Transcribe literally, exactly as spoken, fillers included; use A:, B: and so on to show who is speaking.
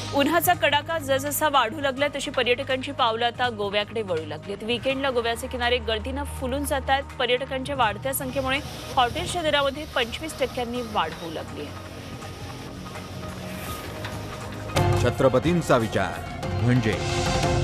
A: उन्हाचा कडाका जसजसा वाढू लागला तशी पर्यटकांची पावलं आता गोव्याकडे वळू लागलीत। वीकेंडला गोव्याचे किनारे गर्दीनं फुलून जात आहेत। पर्यटकांच्या वाढत्या संख्येमुळे हॉटेल्सच्या दरामध्ये पंचवीस टक्क्यांनी वाढ होऊ लागली आहे।
B: छत्रपतींचा विचार म्हणजे